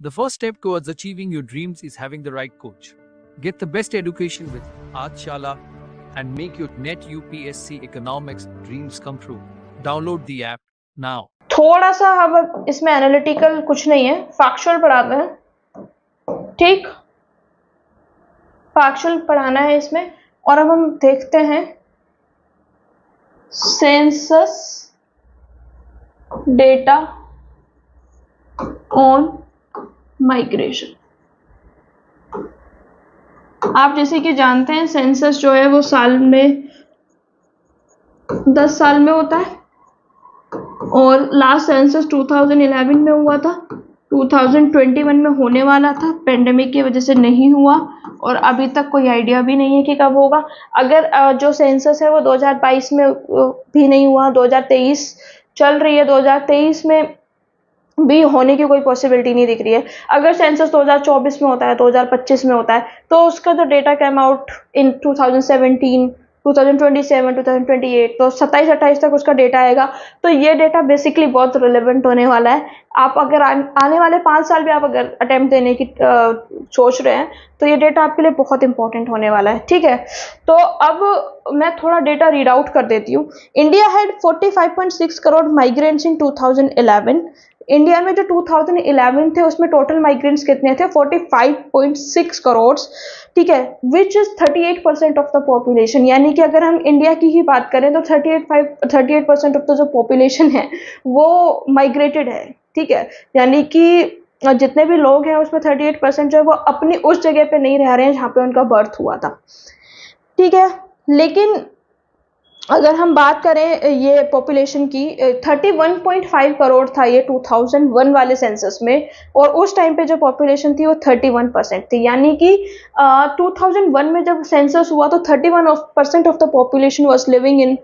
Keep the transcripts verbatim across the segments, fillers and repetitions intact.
The first step towards achieving your dreams is having the right coach. Get the best education with Aadhshala and make your NET U P S C economics dreams come true. Download the app now. थोड़ा सा हम इसमें analytical कुछ नहीं है, factual पढ़ाते हैं, ठीक, फैक्चुअल पढ़ाना है इसमें। और अब हम देखते हैं सेंसस डेटा ऑन माइग्रेशन। आप जैसे कि जानते हैं सेंसस जो है वो साल में दस साल में होता है और लास्ट सेंसस दो हज़ार ग्यारह में हुआ था, दो हज़ार इक्कीस में होने वाला था, पेंडेमिक की वजह से नहीं हुआ और अभी तक कोई आइडिया भी नहीं है कि कब होगा। अगर जो सेंसस है वो दो हज़ार बाईस में भी नहीं हुआ, दो हज़ार तेईस चल रही है, दो हज़ार तेईस में भी होने की कोई पॉसिबिलिटी नहीं दिख रही है। अगर सेंसस दो हज़ार चौबीस में होता है, दो हज़ार पच्चीस में होता है, तो उसका जो डेटा कैम आउट इन दो हज़ार सत्रह, दो हज़ार सत्ताईस, दो हज़ार अट्ठाईस, तो सत्ताईस अट्ठाईस तक उसका डेटा आएगा। तो ये डेटा बेसिकली बहुत रिलेवेंट होने वाला है। आप अगर आ, आने वाले पाँच साल भी आप अगर अटेम्प्ट देने की आ, सोच रहे हैं तो ये डेटा आपके लिए बहुत इंपॉर्टेंट होने वाला है, ठीक है। तो अब मैं थोड़ा डेटा रीड आउट कर देती हूँ। इंडिया हैड पैंतालीस पॉइंट छह करोड़ माइग्रेंट्स इन दो हज़ार ग्यारह। इंडिया में जो दो हज़ार ग्यारह थे उसमें टोटल माइग्रेंट्स कितने थे? पैंतालीस पॉइंट छह करोड़, ठीक है, विच इज अड़तीस परसेंट ऑफ द पॉपुलेशन। यानी कि अगर हम इंडिया की ही बात करें तो अड़तीस परसेंट ऑफ द जो पॉपुलेशन है वो माइग्रेटेड है, ठीक है। यानी कि जितने भी लोग हैं उसमें अड़तीस परसेंट जो है वो अपनी उस जगह पे नहीं रह रहे हैं जहाँ पे उनका बर्थ हुआ था, ठीक है। लेकिन अगर हम बात करें ये पॉपुलेशन की, इकतीस पॉइंट पाँच करोड़ था ये दो हज़ार एक वाले सेंसस में और उस टाइम पे जो पॉपुलेशन थी वो इकतीस परसेंट थी। यानी कि दो हज़ार एक में जब सेंसस हुआ तो इकतीस percent of the population was living in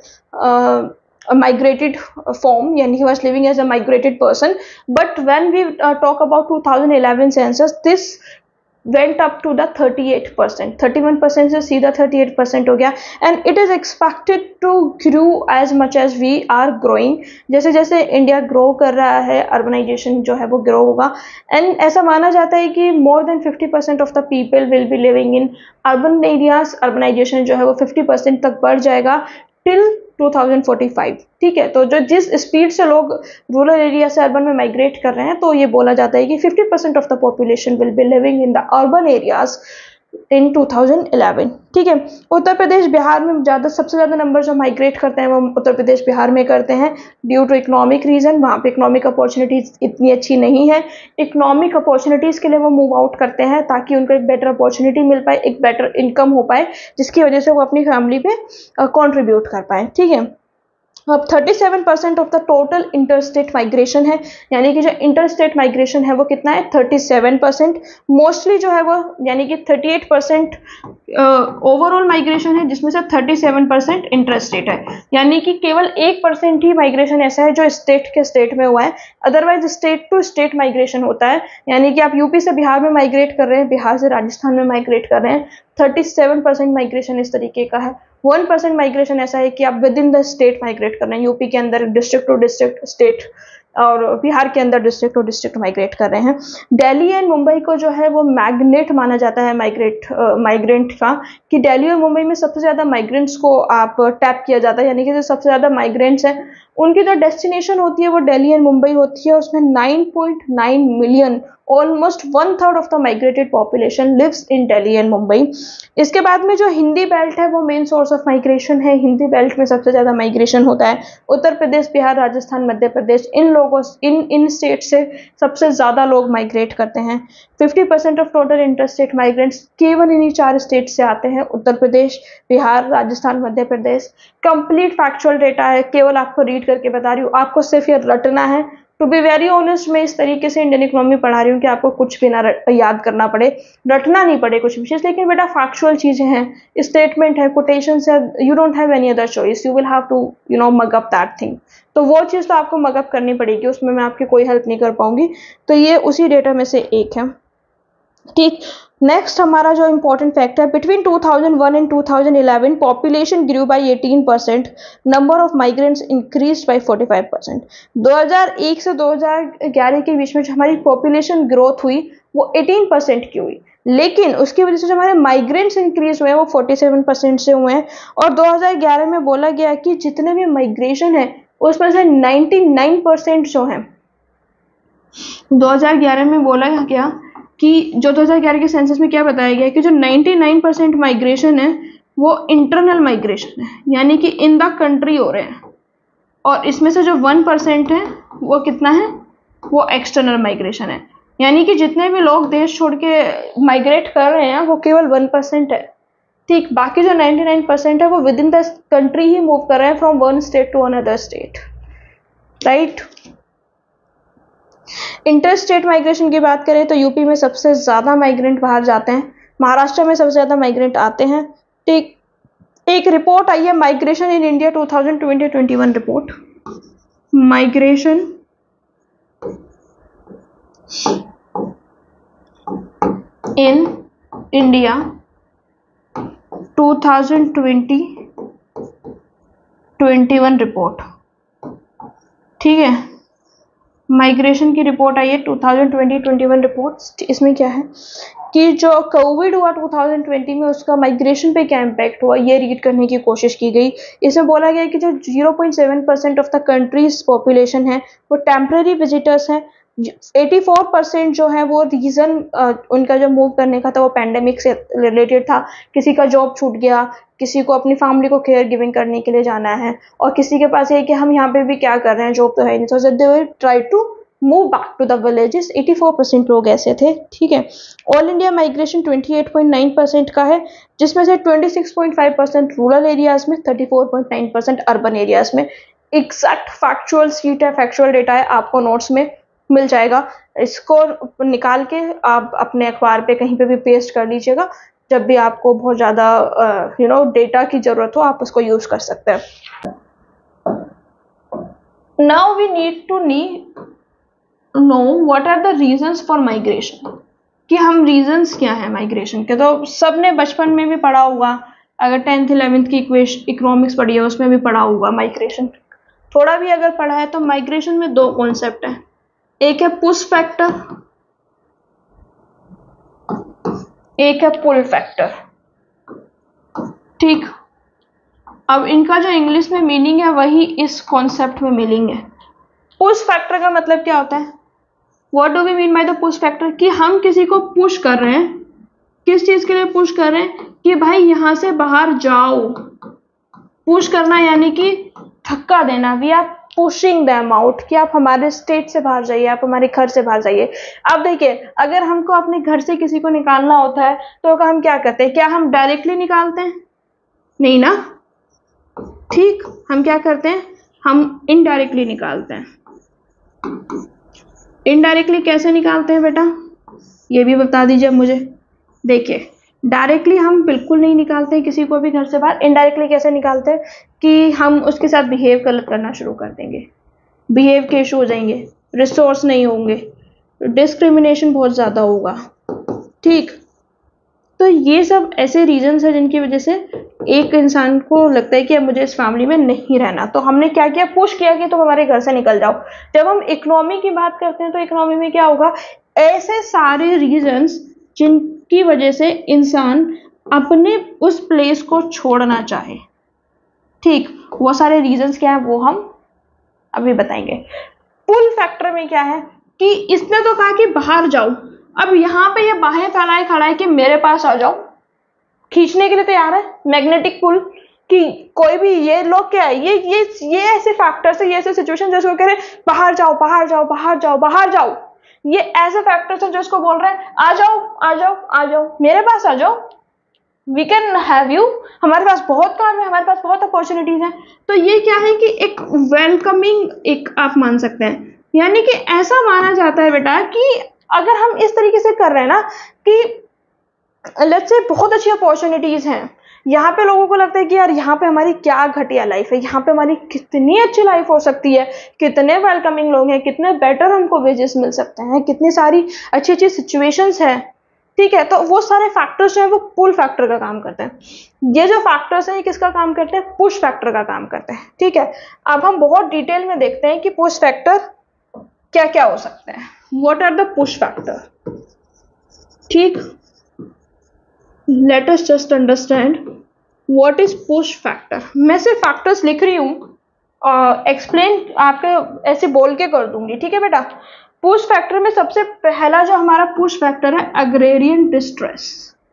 migrated form, yani he was living as a migrated person. But when we uh, talk about two thousand eleven census, this went up to the thirty-eight percent, thirty-one percent से सीधा thirty-eight percent हो गया and it is expected to grow as much as we are growing। जैसे जैसे India grow कर रहा है urbanisation जो है वो ग्रो होगा एंड ऐसा माना जाता है कि more than fifty percent of the people will be living in urban areas। Urbanization जो है वो fifty percent तक बढ़ जाएगा टिल दो हज़ार पैंतालीस, ठीक है। तो जो जिस स्पीड से लोग रूरल एरिया से अर्बन में माइग्रेट कर रहे हैं तो ये बोला जाता है कि fifty percent of the population will be living in the urban areas in दो हज़ार ग्यारह, ठीक है। उत्तर प्रदेश बिहार में ज़्यादा सबसे ज़्यादा नंबर जो माइग्रेट करते हैं वो उत्तर प्रदेश बिहार में करते हैं ड्यू टू इकोनॉमिक रीजन। वहाँ पे इकोनॉमिक अपॉर्चुनिटीज़ इतनी अच्छी नहीं है, इकोनॉमिक अपॉर्चुनिटीज़ के लिए वो मूव आउट करते हैं ताकि उनको एक बेटर अपॉर्चुनिटी मिल पाए, एक बेटर इनकम हो पाए जिसकी वजह से वो अपनी फैमिली पे कॉन्ट्रीब्यूट कर पाए, ठीक है। अब सैंतीस percent of the total interstate migration है, यानी कि जो इंटरस्टेट माइग्रेशन है वो कितना है? सैंतीस परसेंट। मोस्टली जो है वो यानी कि अड़तीस परसेंट ओवरऑल माइग्रेशन है जिसमें से सैंतीस परसेंट इंटरस्टेट है। यानी कि केवल एक परसेंट ही माइग्रेशन ऐसा है जो स्टेट के स्टेट में हुआ है, otherwise state to state migration होता है। यानी कि आप यूपी से बिहार में माइग्रेट कर रहे हैं, बिहार से राजस्थान में माइग्रेट कर रहे हैं, सैंतीस परसेंट माइग्रेशन इस तरीके का है। वन परसेंट माइग्रेशन ऐसा है कि आप within the state migrate कर रहे हैं, यूपी के अंदर डिस्ट्रिक्ट टू डिस्ट्रिक्ट, स्टेट और बिहार के अंदर डिस्ट्रिक्ट टू डिस्ट्रिक्ट माइग्रेट कर रहे हैं। दिल्ली एंड मुंबई को जो है वो मैग्नेट माना जाता है माइग्रेट माइग्रेंट का, कि दिल्ली और मुंबई में सबसे ज़्यादा माइग्रेंट्स को आप टैप किया जाता है। यानी कि जो सबसे ज़्यादा माइग्रेंट्स हैं उनकी जो डेस्टिनेशन होती है वो दिल्ली एंड मुंबई होती है। उसमें nine point nine million, almost one third of the migrated population lives in Delhi and Mumbai. इसके बाद में जो हिंदी बेल्ट है वो मेन सोर्स ऑफ माइग्रेशन है। हिंदी बेल्ट में सबसे ज़्यादा माइग्रेशन होता है। उत्तर प्रदेश, बिहार, राजस्थान, मध्य प्रदेश, इन लोगों इन इन स्टेट से सबसे ज़्यादा लोग माइग्रेट करते हैं। Fifty percent of total interstate migrants केवल इन्हीं चार स्टेट से आते हैं, Uttar Pradesh, Bihar, Rajasthan, Madhya Pradesh. Complete factual data है, केवल आपको रीड करके बता रही हूँ, आपको सिर्फ ये रटना है। टू बी वेरी ऑनेस्ट, मैं इस तरीके से इंडियन इकोनॉमी पढ़ा रही हूँ कि आपको कुछ भी ना याद करना पड़े, रटना नहीं पड़े कुछ विशेष, लेकिन बेटा फैक्चुअल चीजें हैं, स्टेटमेंट है, कोटेशंस है, you don't have any other choice, you will have to you know mug up that thing. तो वो चीज़ तो आपको मग अप करनी पड़ेगी, उसमें मैं आपकी कोई हेल्प नहीं कर पाऊंगी। तो ये उसी डेटा में से एक है। ठीक। नेक्स्ट हमारा जो इम्पोर्टेंट फैक्ट है, between two thousand one and two thousand eleven population grew by eighteen percent, number of migrants increase by forty five percent. दो हज़ार एक से दो हज़ार ग्यारह के बीच में जो हमारी पॉपुलेशन ग्रोथ हुई वो एटीन परसेंट की हुई, लेकिन उसकी वजह से जो हमारे माइग्रेंट्स इंक्रीज हुए हैं वो फोर्टी सेवन परसेंट से हुए हैं। और दो हज़ार ग्यारह में बोला गया कि जितने भी माइग्रेशन है उसमें से निन्यानवे परसेंट जो है, दो हज़ार ग्यारह में बोला गया कि जो दो हज़ार ग्यारह के सेंसस में क्या बताया गया कि जो निन्यानवे परसेंट माइग्रेशन है वो इंटरनल माइग्रेशन है, यानी कि इन द कंट्री हो रहे हैं, और इसमें से जो वन परसेंट है वो कितना है, वो एक्सटर्नल माइग्रेशन है, यानी कि जितने भी लोग देश छोड़ के माइग्रेट कर रहे हैं वो केवल वन परसेंट है। ठीक, बाकी जो निन्यानवे परसेंट है वो विद इन द कंट्री ही मूव कर रहे हैं from one state to another state, right. Interstate migration की बात करें तो यूपी में सबसे ज़्यादा माइग्रेंट बाहर जाते हैं, महाराष्ट्र में सबसे ज़्यादा माइग्रेंट आते हैं। ठीक, एक रिपोर्ट आई है migration in India two thousand twenty twenty one report, migration in India two thousand twenty twenty one report. ठीक है, माइग्रेशन की रिपोर्ट आई है two thousand twenty twenty one report. इसमें क्या है कि जो कोविड हुआ टू थाउजेंड ट्वेंटी में उसका माइग्रेशन पे क्या इम्पैक्ट हुआ ये रीड करने की कोशिश की गई। इसमें बोला गया कि जो zero point seven percent of the country's population है वो टेम्पररी विजिटर्स हैं, चौरासी परसेंट जो है वो रीज़न उनका जो मूव करने का था वो पैंडेमिक से रिलेटेड था, किसी का जॉब छूट गया, किसी को अपनी फैमिली को केयर गिविंग करने के लिए जाना है, और किसी के पास ये कि हम यहाँ पे भी क्या कर रहे हैं, जॉब तो है नहीं, so they will try to move back to the villages. चौरासी परसेंट लोग ऐसे थे। ठीक है, ऑल इंडिया माइग्रेशन अट्ठाईस पॉइंट नौ परसेंट का है, जिसमें से छब्बीस पॉइंट पाँच परसेंट रूरल एरियाज में, चौंतीस पॉइंट नौ परसेंट अर्बन एरियाज में। एग्जैक्ट फैक्चुअल सीट है, फैक्चुअल डेटा है, आपको नोट्स में मिल जाएगा। इसको निकाल के आप अपने अखबार पे कहीं पे भी पेस्ट कर लीजिएगा, जब भी आपको बहुत ज़्यादा यू नो डेटा की ज़रूरत हो आप उसको यूज़ कर सकते हैं। नाउ वी नीड टू नी know what are the reasons for migration, कि हम रीजंस क्या है माइग्रेशन के। तो सबने बचपन में भी पढ़ा होगा, अगर टेंथ इलेवेंथ की इकोनॉमिक्स पढ़ी है उसमें भी पढ़ा होगा माइग्रेशन, थोड़ा भी अगर पढ़ा है तो माइग्रेशन में दो कॉन्सेप्ट हैं, एक है पुश फैक्टर, एक है पुल फैक्टर। ठीक, अब इनका जो इंग्लिश में मीनिंग है वही इस कॉन्सेप्ट में मीनिंग है। पुश फैक्टर का मतलब क्या होता है, what do we mean by the push factor, कि हम किसी को पुश कर रहे हैं, किस चीज के लिए पुश कर रहे हैं, कि भाई यहां से बाहर जाओ। पुश करना यानी कि धक्का देना, we are pushing them out, कि आप हमारे स्टेट से बाहर जाइए, आप हमारे घर से बाहर जाइए। अब देखिए, अगर हमको अपने घर से किसी को निकालना होता है तो हम क्या करते हैं, क्या हम डायरेक्टली निकालते हैं, नहीं ना। ठीक, हम क्या करते हैं, हम इनडायरेक्टली निकालते हैं। इनडायरेक्टली कैसे निकालते हैं बेटा, ये भी बता दीजिए मुझे। देखिए, डायरेक्टली हम बिल्कुल नहीं निकालते हैं किसी को भी घर से बाहर। इनडायरेक्टली कैसे निकालते हैं कि हम उसके साथ बिहेव गलत करना शुरू कर देंगे, बिहेव के इशू हो जाएंगे, रिसोर्स नहीं होंगे, डिस्क्रिमिनेशन बहुत ज़्यादा होगा। ठीक, तो ये सब ऐसे रीजंस हैं जिनकी वजह से एक इंसान को लगता है कि अब मुझे इस फैमिली में नहीं रहना, तो हमने क्या किया, पुश किया कि तुम हमारे घर से निकल जाओ। जब हम इकोनॉमी की बात करते हैं तो इकोनॉमी में क्या होगा, ऐसे सारे रीजंस जिनकी वजह से इंसान अपने उस प्लेस को छोड़ना चाहे। ठीक, वो सारे रीजंस क्या है वो हम अभी बताएंगे। पुल फैक्टर में क्या है कि इसने तो कहा कि बाहर जाओ, अब यहाँ पे ये बाहें फैलाए खड़ा है कि मेरे पास आ जाओ, खींचने के लिए तैयार है, मैग्नेटिक पुल, कि कोई भी, ये लोग क्या है, ये ये ये ऐसे फैक्टर्स है, ये ऐसे सिचुएशन जिसको कह रहे हैं बाहर जाओ बाहर जाओ बाहर जाओ बाहर जाओ, ये ऐसे फैक्टर्स हैं जो इसको बोल रहे हैं आ जाओ आ जाओ आ जाओ, मेरे पास आ जाओ, वी कैन हैव यू, हमारे पास बहुत काम है, हमारे पास बहुत अपॉर्चुनिटीज हैं। तो ये क्या है कि एक वेलकमिंग, एक आप मान सकते हैं, यानी कि ऐसा माना जाता है बेटा कि अगर हम इस तरीके से कर रहे हैं ना कि लेट्स से बहुत अच्छी अपॉर्चुनिटीज हैं, यहाँ पे लोगों को लगता है कि यार यहाँ पे हमारी क्या घटिया लाइफ है, यहाँ पे हमारी कितनी अच्छी लाइफ हो सकती है, कितने वेलकमिंग लोग हैं, कितने बेटर हमको वेजेस मिल सकते हैं, कितनी सारी अच्छी अच्छी सिचुएशंस है, ठीक है, तो वो सारे फैक्टर्स जो है वो पुल फैक्टर का काम करते हैं। ये जो फैक्टर्स हैं ये किसका काम करते हैं? पुश फैक्टर का काम करते हैं। ठीक है, अब हम बहुत डिटेल में देखते हैं कि पुश फैक्टर क्या क्या हो सकते हैं। What are the push factor? ठीक, let us just understand what is push factor. मैं सिर्फ फैक्टर्स लिख रही हूँ, एक्सप्लेन आपके ऐसे बोल के कर दूंगी। ठीक है बेटा, पुश फैक्टर में सबसे पहला जो हमारा पुश फैक्टर है अग्रेरियन डिस्ट्रेस।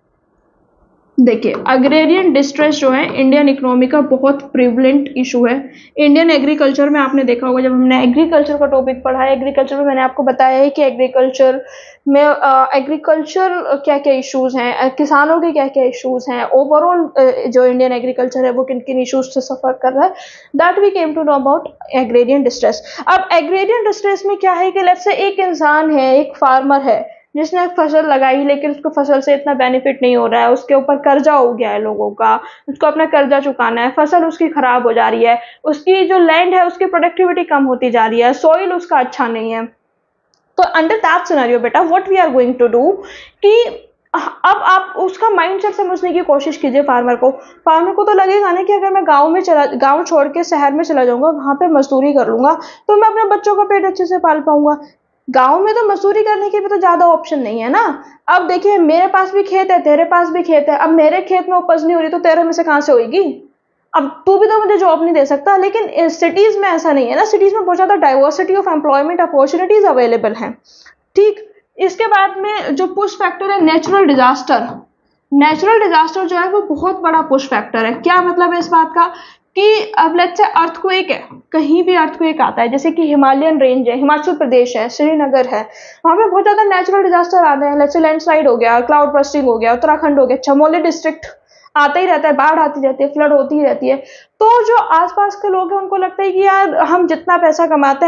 देखिए, अग्रेरियन डिस्ट्रेस जो है इंडियन इकोनॉमी का बहुत प्रिवलेंट इशू है। इंडियन एग्रीकल्चर में आपने देखा होगा, जब हमने एग्रीकल्चर का टॉपिक पढ़ा है, एग्रीकल्चर में मैंने आपको बताया है कि एग्रीकल्चर में एग्रीकल्चर क्या क्या इश्यूज हैं, किसानों के क्या क्या इश्यूज हैं, ओवरऑल जो इंडियन एग्रीकल्चर है वो किन किन इश्यूज से सफर कर रहा है, that we came to know about agrarian distress. अब एग्रेरियन डिस्ट्रेस में क्या है कि लेट्स से एक इंसान है, एक फार्मर है जिसने फसल लगाई लेकिन उसको फसल से इतना बेनिफिट नहीं हो रहा है, उसके ऊपर कर्जा हो गया है लोगों का, उसको अपना कर्जा चुकाना है, फसल उसकी खराब हो जा रही है, उसकी जो लैंड है उसकी प्रोडक्टिविटी कम होती जा रही है, सॉइल उसका अच्छा नहीं है। तो अंडर दैट सिनेरियो बेटा what we are going to do कि अब आप उसका माइंडसेट समझने की कोशिश कीजिए। फार्मर को फार्मर को तो लगेगा ना कि अगर मैं गांव में चला गांव छोड़ के शहर में चला जाऊंगा, वहां पे मजदूरी कर लूंगा तो मैं अपने बच्चों का पेट अच्छे से पाल पाऊंगा। गांव में तो मजदूरी करने के भी तो ज्यादा ऑप्शन नहीं है ना। अब देखिए, मेरे पास भी खेत है, तेरे पास भी खेत है, अब मेरे खेत में उपज नहीं हो रही तो तेरे में से कहां से होगी? अब तू भी तो मुझे जॉब नहीं दे सकता। लेकिन सिटीज में ऐसा नहीं है ना, सिटीज में बहुत ज्यादा diversity of employment opportunities available हैं। ठीक, इसके बाद में जो पुश फैक्टर है नेचुरल डिजास्टर। नेचुरल डिजास्टर जो है वो बहुत बड़ा पुश फैक्टर है। क्या मतलब है इस बात का कि अब लेट्स से अर्थक्वेक है, कहीं भी अर्थक्वेक आता है, जैसे कि हिमालयन रेंज है, हिमाचल प्रदेश है, श्रीनगर है, वहां पे बहुत ज्यादा नेचुरल डिजास्टर आते हैं। लेट्स से लैंडस्लाइड हो गया, क्लाउड बर्स्टिंग हो गया, उत्तराखंड हो गया, चमोली डिस्ट्रिक्ट आता ही रहता है, बाढ़ आती रहती है, फ्लड होती ही रहती है। तो जो आसपास के लोग हैं उनको लगता है कि यार हम जितना पैसा कमाते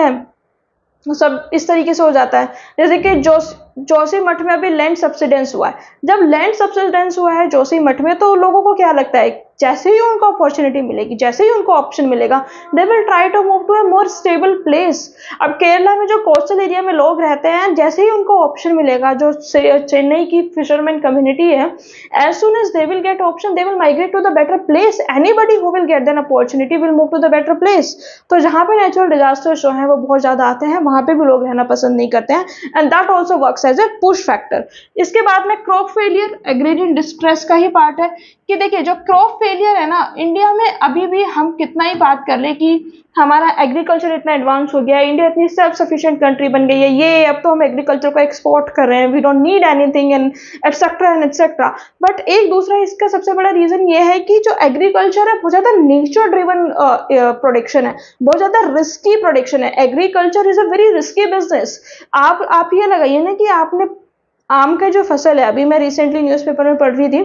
हैं सब इस तरीके से हो जाता है। जैसे कि जोश जोशीमठ में अभी लैंड सब्सिडेंस हुआ है। जब लैंड सब्सिडेंस हुआ है जोशीमठ में, तो लोगों को क्या लगता है, जैसे ही उनको अपॉर्चुनिटी मिलेगी, जैसे ही उनको ऑप्शन मिलेगा, they will try to move to a more stable place. अब केरला में जो कोस्टल एरिया में लोग रहते हैं, जैसे ही उनको ऑप्शन मिलेगा, जो चेन्नई की फिशरमैन कम्युनिटी है, as soon as they will get option they will migrate to the better place. Anybody who will get an opportunity will move to the better place. तो जहाँ पे नेचुरल डिजास्टर्स जो है वो बहुत ज्यादा आते हैं, वहां पे भी लोग रहना पसंद नहीं करते हैं, and that also works as a push factor. इसके बाद में क्रॉप फेलियर एग्रेरियन डिस्ट्रेस का ही पार्ट है कि देखिए जो क्रॉप फेलियर है ना, इंडिया में अभी भी हम कितना ही बात कर ले कि हमारा एग्रीकल्चर इतना एडवांस हो गया है, इंडिया इतनी सेल्फ सफिशिएंट कंट्री बन गई है, ये अब तो हम एग्रीकल्चर को एक्सपोर्ट कर रहे हैं, we don't need anything and etcetera and etcetera. But एक दूसरा इसका सबसे बड़ा रीजन ये है कि जो एग्रीकल्चर है बहुत ज्यादा नेचर ड्रिवन प्रोडक्शन है, बहुत ज्यादा रिस्की प्रोडक्शन है। Agriculture is a very risky business. आप आप ये लगाइए ना कि आपने आम का जो फसल है, अभी मैं रिसेंटली न्यूज़पेपर में पढ़ रही थी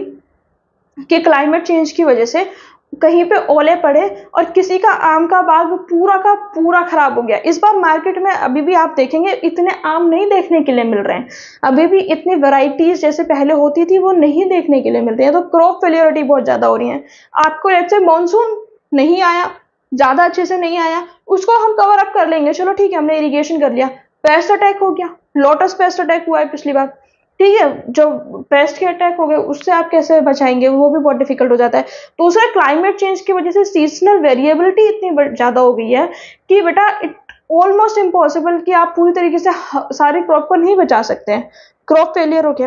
कि क्लाइमेट चेंज की वजह से कहीं पे ओले पड़े और किसी का आम का बाग पूरा का पूरा खराब हो गया। इस बार मार्केट में अभी भी आप देखेंगे इतने आम नहीं देखने के लिए मिल रहे हैं, अभी भी इतनी वैरायटीज जैसे पहले होती थी वो नहीं देखने के लिए मिल रही है। तो क्रॉप फेलियरिटी बहुत ज्यादा हो रही है। आपको जैसे मॉनसून नहीं आया, ज्यादा अच्छे से नहीं आया, उसको हम कवर अप कर लेंगे, चलो ठीक है हमने इरिगेशन कर लिया। पेस्ट अटैक हो गया, लोटस पेस्ट अटैक हुआ है पिछली बार, ठीक है, जो पेस्ट के अटैक हो गए उससे आप कैसे बचाएंगे, वो भी बहुत डिफिकल्ट हो जाता है। दूसरा, क्लाइमेट चेंज की वजह से सीजनल वेरिएबिलिटी इतनी ज्यादा हो गई है कि बेटा इट ऑलमोस्ट इम्पॉसिबल कि आप पूरी तरीके से सारी क्रॉप को नहीं बचा सकते हैं। क्रॉप फेलियर हो गया।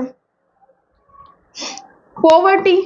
पॉवर्टी,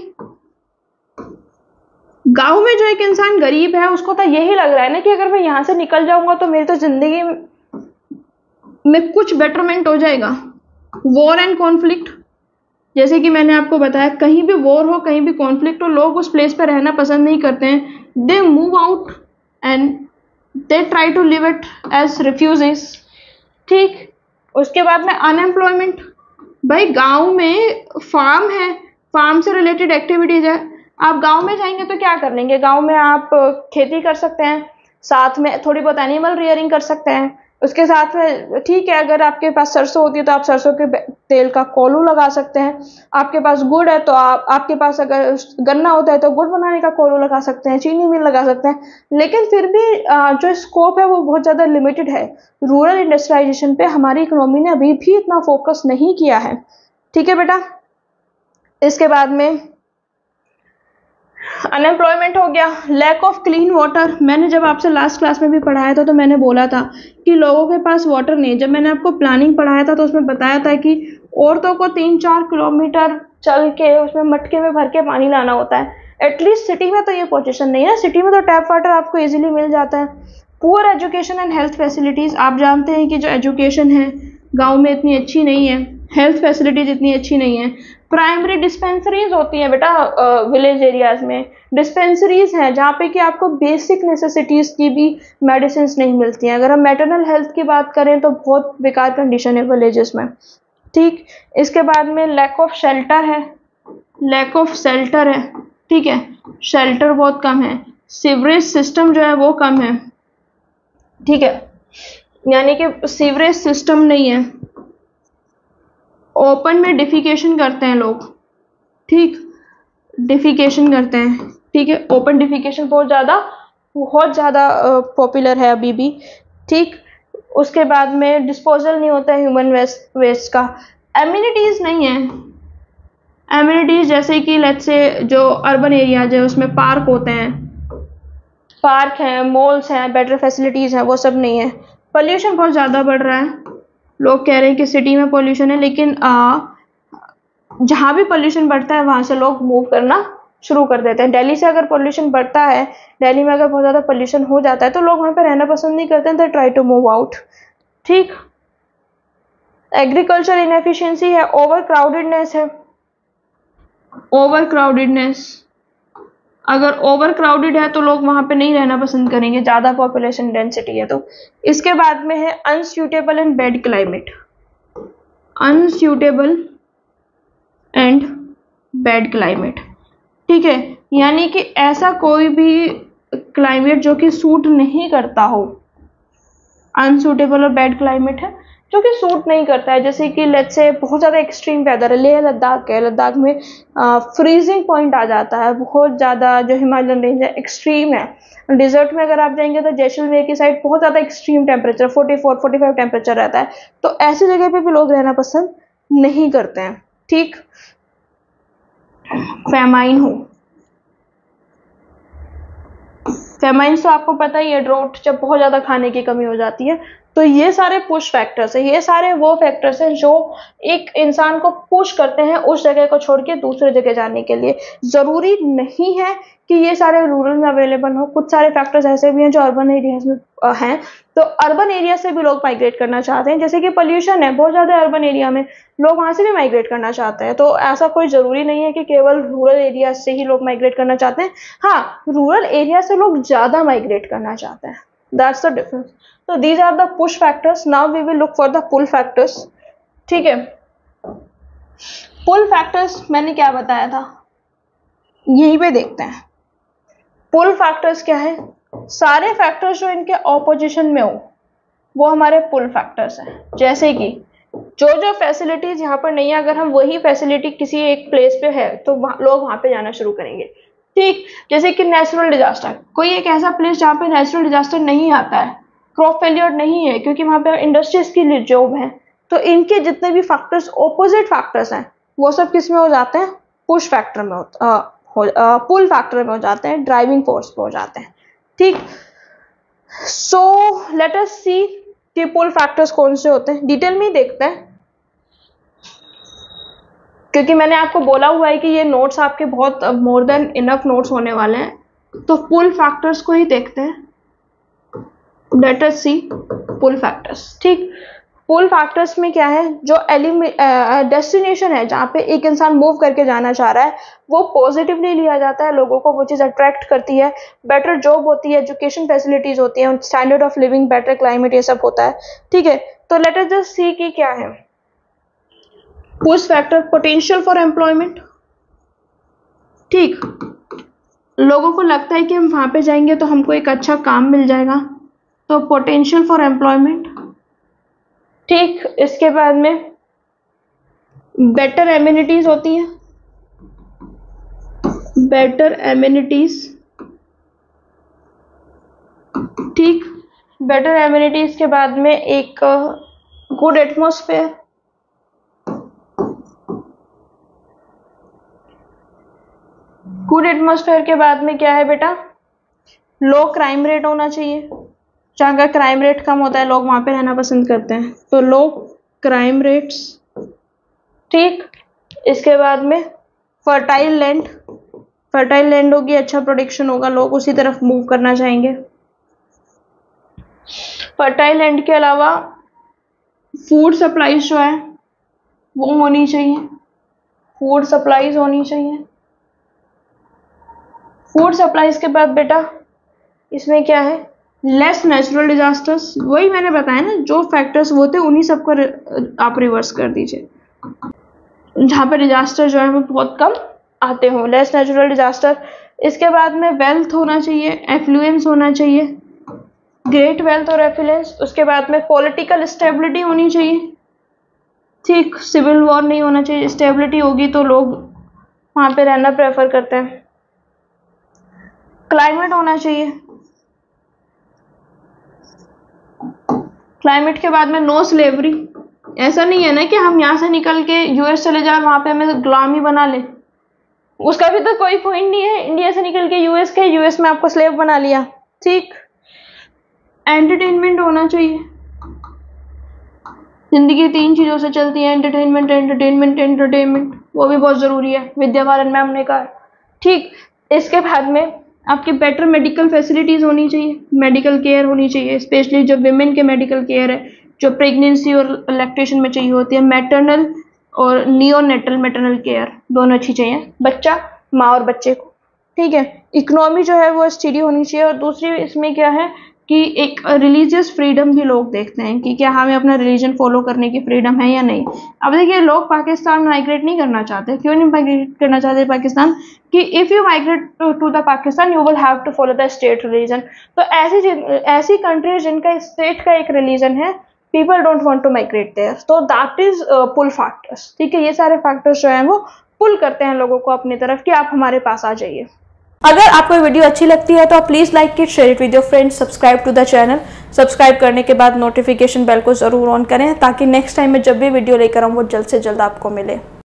गांव में जो एक इंसान गरीब है उसको तो यही लग रहा है ना कि अगर मैं यहां से निकल जाऊंगा तो मेरी तो जिंदगी में कुछ बेटरमेंट हो जाएगा। वॉर एंड कॉन्फ्लिक्ट, जैसे कि मैंने आपको बताया, कहीं भी वॉर हो, कहीं भी कॉन्फ्लिक्ट हो, लोग उस प्लेस पर रहना पसंद नहीं करते हैं। They move out and they try to live it as refugees. ठीक, उसके बाद में अनएम्प्लॉयमेंट। भाई गांव में फार्म है, फार्म से रिलेटेड एक्टिविटीज है, आप गांव में जाएंगे तो क्या कर लेंगे? गांव में आप खेती कर सकते हैं, साथ में थोड़ी बहुत एनिमल रियरिंग कर सकते हैं, उसके साथ में ठीक है अगर आपके पास सरसों होती है तो आप सरसों के तेल का कोलू लगा सकते हैं, आपके पास गुड़ है तो आप आपके पास अगर गन्ना होता है तो गुड़ बनाने का कोलू लगा सकते हैं, चीनी मिल लगा सकते हैं। लेकिन फिर भी जो स्कोप है वो बहुत ज़्यादा लिमिटेड है। रूरल इंडस्ट्रियलाइजेशन पे हमारी इकोनॉमी ने अभी भी इतना फोकस नहीं किया है। ठीक है बेटा, इसके बाद में अनएम्प्लॉयमेंट हो गया, लैक ऑफ क्लीन वाटर। मैंने जब आपसे लास्ट क्लास में भी पढ़ाया था तो मैंने बोला था कि लोगों के पास वाटर नहीं। जब मैंने आपको प्लानिंग पढ़ाया था तो उसमें बताया था कि औरतों को तीन चार किलोमीटर चल के उसमें मटके में भर के पानी लाना होता है। एटलीस्ट सिटी में तो ये पोजीशन नहीं है, सिटी में तो टैप वाटर आपको इजीली मिल जाता है। Poor education and health facilities, आप जानते हैं कि जो एजुकेशन है गाँव में इतनी अच्छी नहीं है, हेल्थ फैसिलिटीज़ इतनी अच्छी नहीं है। प्राइमरी डिस्पेंसरीज होती हैं बेटा विलेज एरियाज में, डिस्पेंसरीज हैं जहाँ पे कि आपको बेसिक नेसेसिटीज़ की भी मेडिसिन नहीं मिलती हैं। अगर हम मैटरनल हेल्थ की बात करें तो बहुत बेकार कंडीशन है विलेजेस में, ठीक। इसके बाद में लैक ऑफ शेल्टर है, लैक ऑफ शेल्टर है, ठीक है, शेल्टर बहुत कम है। सीवरेज सिस्टम जो है वो कम है, ठीक है, यानी कि सीवरेज सिस्टम नहीं है। ओपन में डिफिकेशन करते हैं लोग, ठीक, डिफिकेशन करते हैं, ठीक है, ओपन डिफिकेशन बहुत ज़्यादा बहुत ज़्यादा पॉपुलर है अभी भी, ठीक। उसके बाद में डिस्पोजल नहीं होता है ह्यूमन वेस्ट वेस्ट का। एम्यूनिटीज़ नहीं है, एम्यूनिटीज़ जैसे कि लेट्स से जो अर्बन एरियाज है उसमें पार्क होते हैं, पार्क हैं, मॉल्स हैं, बेटर फैसिलिटीज़ हैं, वो सब नहीं है। पोल्यूशन बहुत ज़्यादा बढ़ रहा है, लोग कह रहे हैं कि सिटी में पोल्यूशन है, लेकिन जहाँ भी पोल्यूशन बढ़ता है वहाँ से लोग मूव करना शुरू कर देते हैं। दिल्ली से अगर पोल्यूशन बढ़ता है, दिल्ली में अगर बहुत ज़्यादा पोल्यूशन हो जाता है तो लोग वहाँ पर रहना पसंद नहीं करते हैं, तो ट्राई टू मूव आउट, ठीक। एग्रीकल्चर इनएफिशिएंसी है, ओवर क्राउडेडनेस है, ओवर क्राउडेडनेस, अगर ओवर क्राउडेड है तो लोग वहाँ पे नहीं रहना पसंद करेंगे, ज़्यादा पॉपुलेशन डेंसिटी है तो। इसके बाद में है unsuitable and bad climate, unsuitable and bad climate, ठीक है, यानी कि ऐसा कोई भी क्लाइमेट जो कि सूट नहीं करता हो, अनसूटेबल और बैड क्लाइमेट है जो कि सूट नहीं करता है। जैसे कि लेट्स से बहुत ज़्यादा एक्सट्रीम वेदर है, लेह लद्दाख है, लद्दाख में फ्रीजिंग पॉइंट आ जाता है, बहुत ज़्यादा जो हिमालयन रेंज है एक्सट्रीम है। डिजर्ट में अगर आप जाएंगे तो जैसलमेर की साइड बहुत ज़्यादा extreme temperature forty four forty five temperature रहता है, तो ऐसी जगह पे भी लोग रहना पसंद नहीं करते हैं, ठीक। फेमाइन हो, फेमाइन तो आपको पता ही है, ड्रोट, जब बहुत ज़्यादा खाने की कमी हो जाती है। तो ये सारे पुश फैक्टर्स हैं, ये सारे वो फैक्टर्स हैं जो एक इंसान को पुश करते हैं उस जगह को छोड़ के दूसरे जगह जाने के लिए। ज़रूरी नहीं है कि ये सारे रूरल में अवेलेबल हो, कुछ सारे फैक्टर्स ऐसे भी हैं जो अर्बन एरियाज में हैं, तो अर्बन एरिया से भी लोग माइग्रेट करना चाहते हैं। जैसे कि पोल्यूशन है बहुत ज़्यादा अर्बन एरिया में, लोग वहाँ से भी माइग्रेट करना चाहते हैं, तो ऐसा कोई ज़रूरी नहीं है कि केवल रूरल एरिया से ही लोग माइग्रेट करना चाहते हैं। हाँ, रूरल एरिया से लोग ज़्यादा माइग्रेट करना चाहते हैं, दैट्स द डिफरेंस। तो these are the push factors, now we will look for the pull factors, ठीक है। पुल फैक्टर्स मैंने क्या बताया था, यहीं पे देखते हैं। पुल फैक्टर्स क्या है, सारे फैक्टर्स जो इनके ऑपोजिशन में हो वो हमारे पुल फैक्टर्स हैं। जैसे कि जो जो फैसिलिटीज यहाँ पर नहीं है, अगर हम वही फैसिलिटी किसी एक प्लेस पे है तो लोग वहां पे जाना शुरू करेंगे, ठीक। जैसे कि नेचुरल डिजास्टर, कोई एक ऐसा प्लेस जहाँ पे नेचुरल डिजास्टर नहीं आता है, क्रॉप फेलियर नहीं है क्योंकि वहां पे इंडस्ट्रीज की जॉब है, तो इनके जितने भी फैक्टर्स ऑपोजिट फैक्टर्स हैं वो सब किस में हो जाते हैं, पुश फैक्टर में हो, पुल फैक्टर में हो जाते हैं, ड्राइविंग फोर्स पे हो जाते हैं, ठीक। सो लेट अस सी कि पुल फैक्टर्स कौन से होते हैं, डिटेल में ही देखते हैं, क्योंकि मैंने आपको बोला हुआ है कि ये नोट्स आपके बहुत मोर देन इनफ नोट्स होने वाले हैं। तो पुल फैक्टर्स को ही देखते हैं, लेट अस सी पुल फैक्टर्स, ठीक। पुल फैक्टर्स में क्या है, जो डेस्टिनेशन है जहाँ पे एक इंसान मूव करके जाना चाह रहा है वो पॉजिटिवली लिया जाता है, लोगों को वो चीज़ अट्रैक्ट करती है, बेटर जॉब होती है, एजुकेशन फैसिलिटीज होती है, standard of living, better climate, ये सब होता है, ठीक है। तो लेट अस जस्ट सी कि क्या है push factor, potential for employment, ठीक। लोगों को लगता है कि हम वहाँ पे जाएंगे तो हमको एक अच्छा काम मिल जाएगा, तो पोटेंशियल फॉर एम्प्लॉयमेंट, ठीक। इसके बाद में बेटर एमिनिटीज होती हैं, बेटर एमिनिटीज, ठीक। बेटर एमिनिटीज के बाद में एक गुड एटमॉस्फेयर, गुड एटमॉस्फेयर के बाद में क्या है बेटा, लो क्राइम रेट होना चाहिए। जहाँ का क्राइम रेट कम होता है लोग वहाँ पे रहना पसंद करते हैं, तो लो क्राइम रेट्स, ठीक। इसके बाद में फर्टाइल लैंड, फर्टाइल लैंड होगी, अच्छा प्रोडक्शन होगा, लोग उसी तरफ मूव करना चाहेंगे। फर्टाइल लैंड के अलावा फूड सप्लाईज जो है वो होनी चाहिए, फूड सप्लाईज होनी चाहिए। फूड सप्लाईज के बाद बेटा इसमें क्या है, लेस नेचुरल डिजास्टर्स। वही मैंने बताया ना, जो फैक्टर्स वो थे उन्हीं सबको आप रिवर्स कर दीजिए, जहाँ पे डिजास्टर जो है वो बहुत कम आते हो, लेस नेचुरल डिजास्टर। इसके बाद में वेल्थ होना चाहिए, एफ्लुएंस होना चाहिए, ग्रेट वेल्थ और एफ्लुएंस। उसके बाद में पॉलिटिकल स्टेबिलिटी होनी चाहिए, ठीक। सिविल वॉर नहीं होना चाहिए, स्टेबिलिटी होगी तो लोग वहाँ पे रहना प्रेफर करते हैं। क्लाइमेट होना चाहिए, क्लाइमेट के बाद में नो स्लेवरी। ऐसा नहीं है ना कि हम यहाँ से निकल के यूएस चले जाए, वहाँ पे हमें गुलामी बना ले, उसका भी तो कोई पॉइंट नहीं है। इंडिया से निकल के यूएस के, यूएस में आपको स्लेव बना लिया, ठीक। एंटरटेनमेंट होना चाहिए, जिंदगी तीन चीज़ों से चलती है, एंटरटेनमेंट एंटरटेनमेंट एंटरटेनमेंट, वो भी बहुत ज़रूरी है, विद्या बालन मैम ने कहा, ठीक। इसके बाद में आपकी बेटर मेडिकल फैसिलिटीज़ होनी चाहिए, मेडिकल केयर होनी चाहिए, स्पेशली जो विमेन के मेडिकल केयर है, जो प्रेगनेंसी और लैक्टेशन में चाहिए होती है, मैटरनल और नियोनेटल मैटरनल केयर दोनों अच्छी चाहिए, बच्चा, माँ और बच्चे को, ठीक है। इकोनॉमी जो है वो स्टडी होनी चाहिए। और दूसरी इसमें क्या है कि एक रिलीजियस फ्रीडम भी लोग देखते हैं कि क्या हमें अपना रिलीजन फॉलो करने की फ्रीडम है या नहीं। अब देखिए, लोग पाकिस्तान माइग्रेट नहीं करना चाहते। क्यों नहीं माइग्रेट करना चाहते पाकिस्तान? कि if you migrate to the Pakistan you will have to follow the state religion. तो ऐसी ऐसी कंट्रीज जिनका स्टेट का एक रिलीजन है, people don't want to migrate there, तो दैट इज पुल फैक्टर्स, ठीक है। ये सारे फैक्टर्स जो हैं वो पुल करते हैं लोगों को अपनी तरफ कि आप हमारे पास आ जाइए। अगर आपको वीडियो अच्छी लगती है तो आप please like it, share it with your friends, subscribe to the channel. Subscribe करने के बाद नोटिफिकेशन बेल को ज़रूर ऑन करें ताकि नेक्स्ट टाइम में जब भी वीडियो लेकर आऊँ वो जल्द से जल्द आपको मिले।